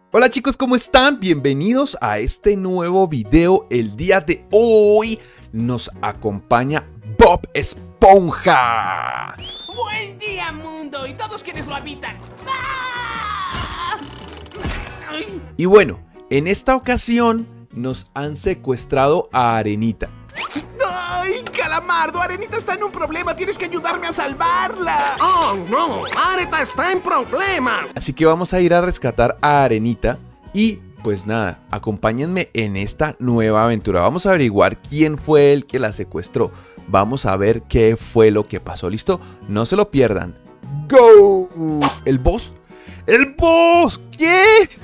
Hola chicos, ¿cómo están? Bienvenidos a este nuevo video. El día de hoy nos acompaña Bob Esponja. ¡Buen día, mundo! Y todos quienes lo habitan. ¡Ah! ¡Ay! Y bueno, en esta ocasión nos han secuestrado a Arenita. ¡Ay, Calamardo! Arenita está en un problema. Tienes que ayudarme a salvarla. ¡Oh, no! ¡Arenita está en problemas! Así que vamos a ir a rescatar a Arenita. Y pues nada, acompáñenme en esta nueva aventura. Vamos a averiguar quién fue el que la secuestró. Vamos a ver qué fue lo que pasó. ¿Listo? No se lo pierdan. ¡Go! ¿El boss? ¡El boss! ¿Qué?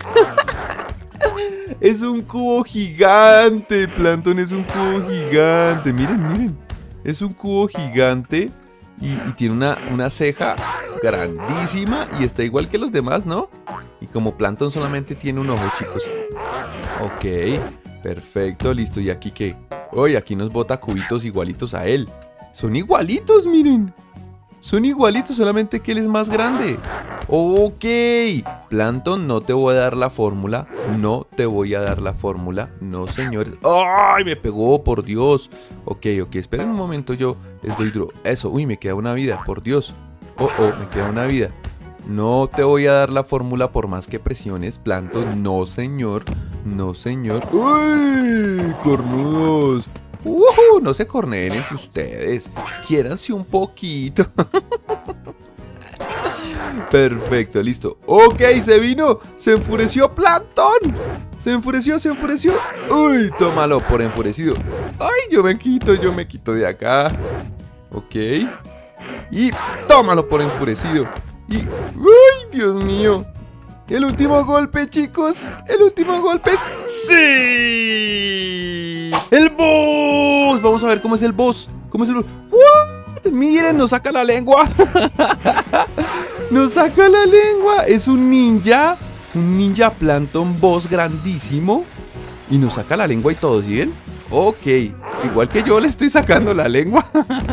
Es un cubo gigante. Plankton es un cubo gigante. Miren, miren. Es un cubo gigante. Y tiene una ceja grandísima. Y está igual que los demás, ¿no? Y como Plankton solamente tiene un ojo, chicos. Ok, perfecto, listo. ¿Y aquí qué? Uy, aquí nos bota cubitos igualitos a él. Son igualitos, miren. Son igualitos, solamente que él es más grande. Ok. Plankton, no te voy a dar la fórmula. No te voy a dar la fórmula. No, señores. ¡Ay! Me pegó, por Dios. Ok, esperen un momento, yo les doy duro. Eso, uy, me queda una vida, por Dios. Me queda una vida. No te voy a dar la fórmula por más que presiones, Plankton. No, señor. No, señor. ¡Uy! ¡Cornudos! No se corneen entre ustedes. Quiéranse un poquito. Perfecto, listo. Ok, se vino. Se enfureció Plankton. Se enfureció. Uy, tómalo por enfurecido. Ay, yo me quito de acá. Ok. Y tómalo por enfurecido. Y... ¡uy, Dios mío! El último golpe, chicos. El último golpe. ¡Sí! ¡El boss! Vamos a ver cómo es el boss. ¿Cómo es el boss? ¡What! Miren, nos saca la lengua. Nos saca la lengua. Es un ninja. Un ninja Plankton boss grandísimo. Y nos saca la lengua y todo, ¿sí ven? Ok. Igual que yo le estoy sacando la lengua.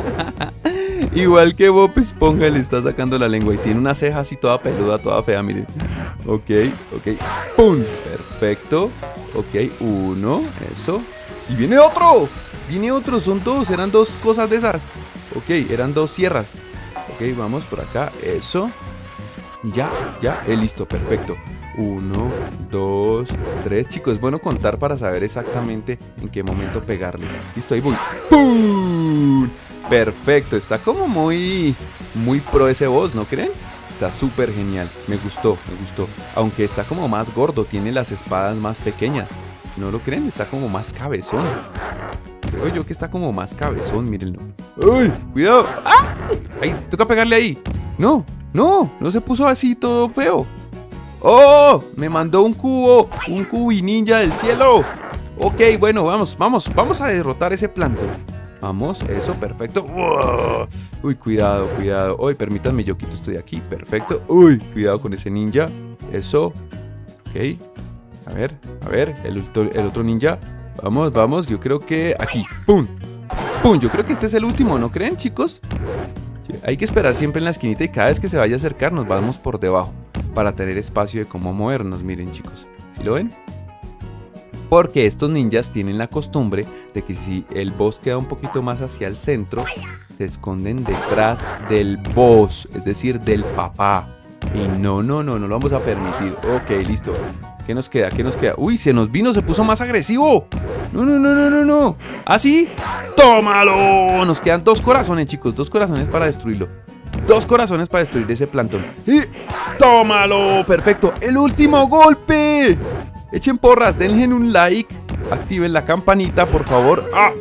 Igual que Bob Esponja le está sacando la lengua. Y tiene una ceja así toda peluda, toda fea, miren. Ok. ¡Pum! Perfecto. Ok, uno, eso. Y viene otro. Son dos, eran dos cosas de esas. Ok, eran dos sierras. Ok, vamos por acá, eso. Y ya, listo, perfecto. 1, 2, 3. Chicos, es bueno contar para saber exactamente en qué momento pegarle. Listo, ahí voy. ¡Pum! Perfecto, está como muy pro ese boss, ¿no creen? Está súper genial, me gustó. Aunque está como más gordo, tiene las espadas más pequeñas. ¿No lo creen? Está como más cabezón. Creo yo que está como más cabezón, mírenlo. ¡Uy! ¡Cuidado! ¡Ah! ¡Ay! Toca pegarle ahí. No se puso así todo feo. ¡Oh! Me mandó un cubi ninja del cielo. Ok, bueno, vamos a derrotar ese Plankton. Vamos, eso, perfecto. Uy, cuidado. Uy, permítanme, yo quito esto de aquí, perfecto. Uy, cuidado con ese ninja. Eso. Ok. A ver, el otro ninja. Vamos, yo creo que aquí. ¡Pum! Yo creo que este es el último, ¿no creen, chicos? Sí, hay que esperar siempre en la esquinita y cada vez que se vaya a acercar nos vamos por debajo para tener espacio de cómo movernos, miren, chicos. ¿Sí lo ven? Porque estos ninjas tienen la costumbre de que si el boss queda un poquito más hacia el centro, se esconden detrás del boss, es decir, del papá. Y no lo vamos a permitir. Ok, listo. ¿Qué nos queda? Uy, se puso más agresivo. No. ¿Así? ¡Tómalo! Nos quedan 2 corazones, chicos. 2 corazones para destruirlo. 2 corazones para destruir ese Plankton. ¡Y tómalo! Perfecto. ¡El último golpe! Echen porras, denle un like, activen la campanita, por favor. ¡Ah,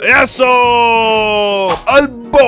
eso! ¡Al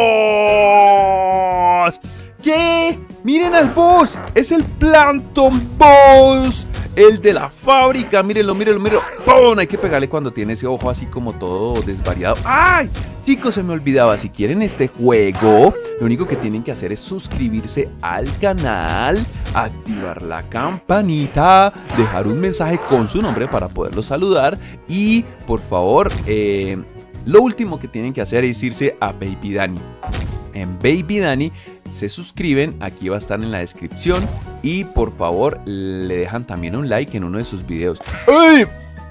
boss! ¿Qué? ¡Miren al boss! ¡Es el Plankton boss! El de la fábrica, mírenlo. ¡Pum! Hay que pegarle cuando tiene ese ojo así como todo desvariado. ¡Ay! Chicos, se me olvidaba, si quieren este juego, lo único que tienen que hacer es suscribirse al canal, activar la campanita, dejar un mensaje con su nombre para poderlo saludar y, por favor, lo último que tienen que hacer es irse a Baby Danny. En Baby Danny se suscriben, aquí va a estar en la descripción. Y por favor, le dejan también un like en uno de sus videos. ¡Ay!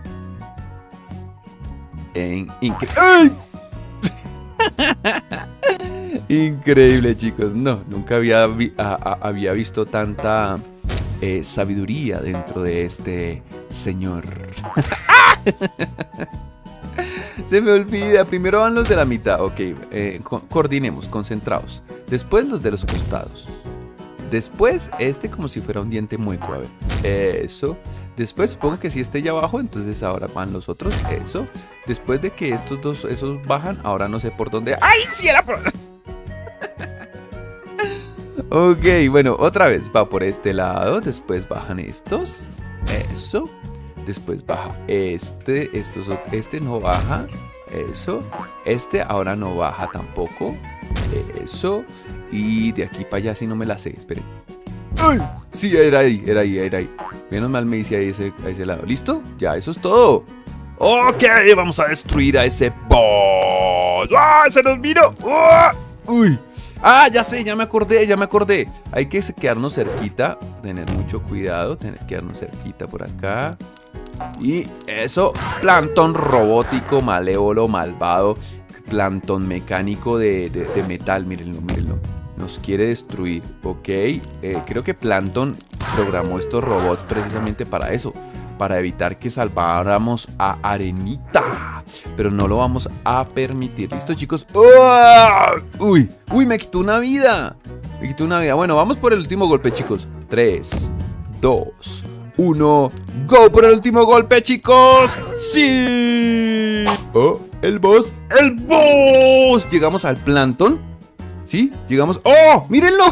¡Ay! Increíble, chicos. No, nunca había visto tanta sabiduría dentro de este señor. Se me olvida. Primero van los de la mitad. Ok, coordinemos, concentrados. Después los de los costados. Después este como si fuera un diente mueco. A ver, eso. Después supongo que si esté ya abajo, entonces ahora van los otros. Eso. Después de que estos dos, esos bajan, ahora no sé por dónde. ¡Ay! Sí era por... Ok, bueno, otra vez va por este lado. Después bajan estos. Eso. Después baja este. Este no baja. Eso. Este ahora no baja tampoco. Eso. Y de aquí para allá si no me la sé. Esperen. ¡Ay! Sí, era ahí. Menos mal me hice ahí a ese lado. ¿Listo? Ya, eso es todo. Ok, vamos a destruir a ese boss. ¡Ah! ¡Se nos vino! ¡Ah! ¡Uy! ¡Ah! Ya sé, ya me acordé. Hay que quedarnos cerquita. Tener mucho cuidado. Tener que quedarnos cerquita por acá. Y eso. Plantón robótico, malévolo, malvado. Plantón mecánico de metal. Mírenlo. Nos quiere destruir. Ok. Creo que Plantón programó estos robots precisamente para eso. Para evitar que salváramos a Arenita. Pero no lo vamos a permitir. ¿Listo, chicos? ¡Oh! ¡Uy! Me quitó una vida. Bueno, vamos por el último golpe, chicos. 3, 2, 1. ¡Go por el último golpe, chicos! ¡Sí! ¡Oh! ¡El boss! Llegamos al Plantón. ¿Sí? Llegamos... ¡Oh! ¡Mírenlo!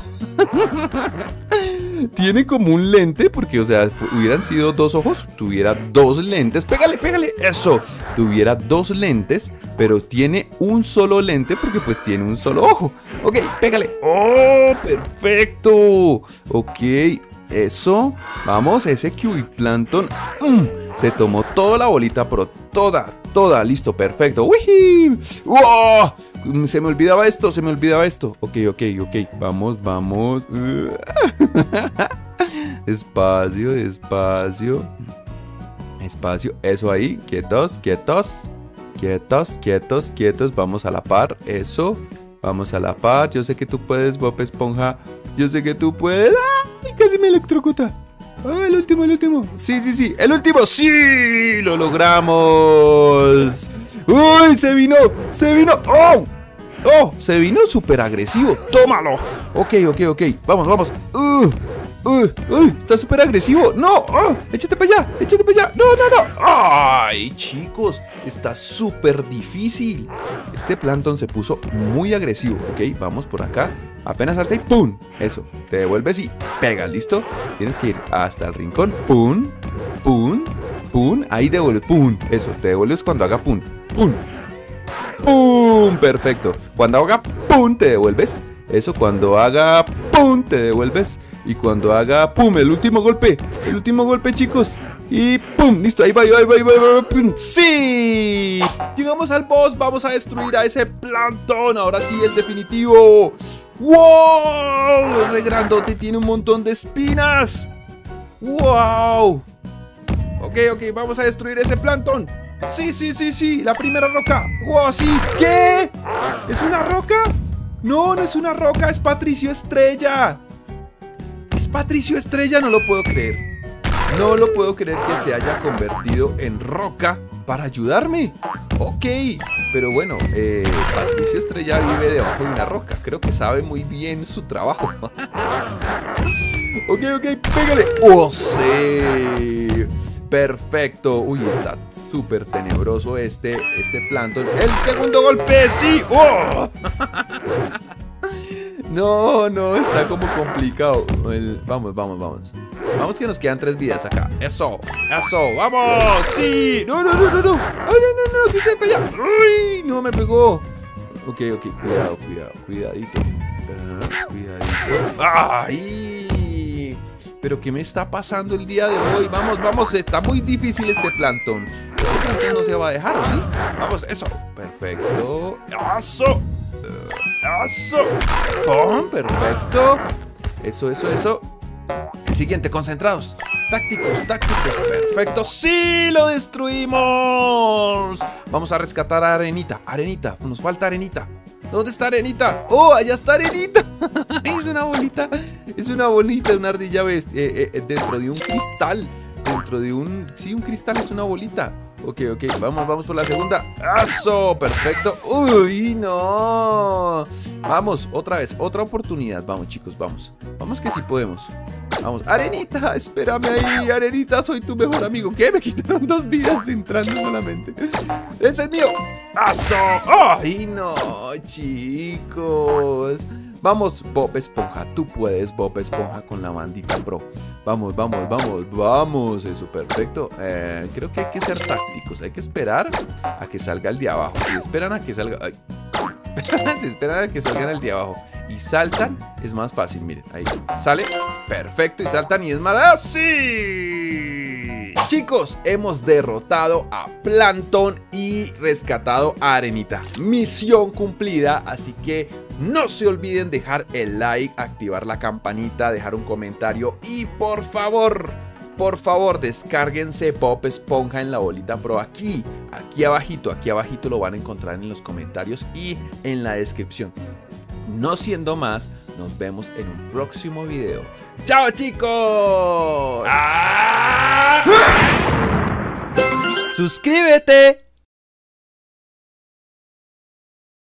Tiene como un lente, porque, o sea, hubieran sido dos ojos, tuviera dos lentes. ¡Pégale! ¡Eso! Tuviera dos lentes, pero tiene un solo lente porque, pues, tiene un solo ojo. Ok, pégale. ¡Oh! ¡Perfecto! Ok, eso. Vamos, ese Kiwi Plantón. Se tomó toda la bolita, pero toda. Listo, perfecto. ¡Uy! ¡Wow! Se me olvidaba esto. Ok. Vamos. Despacio. Eso ahí. Quietos. Vamos a la par. Eso. Vamos a la par. Yo sé que tú puedes, Bob Esponja. Yo sé que tú puedes. ¡Ay! Casi me electrocuta. Oh, el último. Sí. El último. Sí, lo logramos. Uy, se vino. Oh, se vino súper agresivo. Tómalo. Ok. Vamos. Está súper agresivo. No. Échate para allá. No. Ay, chicos, está súper difícil. Este Plantón se puso muy agresivo. Ok, vamos por acá. Apenas salta y ¡pum! Eso, te devuelves y pegas, ¿listo? Tienes que ir hasta el rincón. ¡Pum! Ahí devuelves. ¡Pum! Eso, te devuelves cuando haga ¡pum! Perfecto. Cuando haga ¡pum! Te devuelves. Eso, cuando haga ¡pum! Te devuelves. Y cuando haga ¡pum! El último golpe, chicos. Y ¡pum! Listo, ahí va. ¡Pum! ¡Sí! Llegamos al boss. Vamos a destruir a ese Plantón. Ahora sí, el definitivo. ¡Wow! Es re grandote, tiene un montón de espinas. ¡Wow! Ok, vamos a destruir ese Plantón. Sí, la primera roca. ¡Wow! Sí. ¿Qué? ¿Es una roca? No es una roca, es Patricio Estrella. No lo puedo creer. No lo puedo creer que se haya convertido en roca para ayudarme. Ok, pero bueno, Patricio Estrella vive debajo de una roca. Creo que sabe muy bien su trabajo. Ok, pégale. ¡Oh, sí! Perfecto. Uy, está súper tenebroso este Plantón. ¡El segundo golpe! ¡Sí! ¡Oh! No, está como complicado. Vamos. Vamos que nos quedan 3 vidas acá. Eso, vamos. Sí. No. Ay, no, quise para allá. Uy, no me pegó. Ok, cuidadito. Cuidadito. Ay. Pero ¿qué me está pasando el día de hoy? Vamos, está muy difícil este Plantón. Este Plantón no se va a dejar, ¿o sí? Vamos, eso. Perfecto. Eso. Eso. ¡Pum! Perfecto. Eso. El siguiente, concentrados. Tácticos. Perfecto. ¡Sí! ¡Lo destruimos! Vamos a rescatar a Arenita. Arenita, nos falta Arenita. ¿Dónde está Arenita? ¡Oh, allá está Arenita! Es una bolita. Es una ardilla dentro de un cristal. Dentro de un... Sí, un cristal es una bolita. Ok, vamos por la segunda. ¡Eso! Perfecto. ¡Uy, no! Vamos, otra vez, otra oportunidad. Vamos, chicos, vamos. Vamos que sí podemos. Vamos, Arenita, espérame ahí. Arenita, soy tu mejor amigo. ¿Qué? Me quitaron 2 vidas entrando solamente. ¡Ese es mío! ¡Eso! ¡Ay, no, chicos! Vamos, Bob Esponja, tú puedes, Bob Esponja, con la bandita pro. Vamos. Eso, perfecto. Creo que hay que ser tácticos. Hay que esperar a que salga el de abajo. Si esperan a que salga... Ay. Si esperan a que salgan el de abajo y saltan, es más fácil. Miren, ahí sale. Perfecto, y saltan y es más... ¡Así! Chicos, hemos derrotado a Plankton y rescatado a Arenita. Misión cumplida, así que no se olviden dejar el like, activar la campanita, dejar un comentario y por favor, descárguense Bob Esponja en la bolita pro aquí abajito lo van a encontrar en los comentarios y en la descripción. No siendo más, nos vemos en un próximo video. ¡Chao, chicos! ¡Ah! ¡Suscríbete!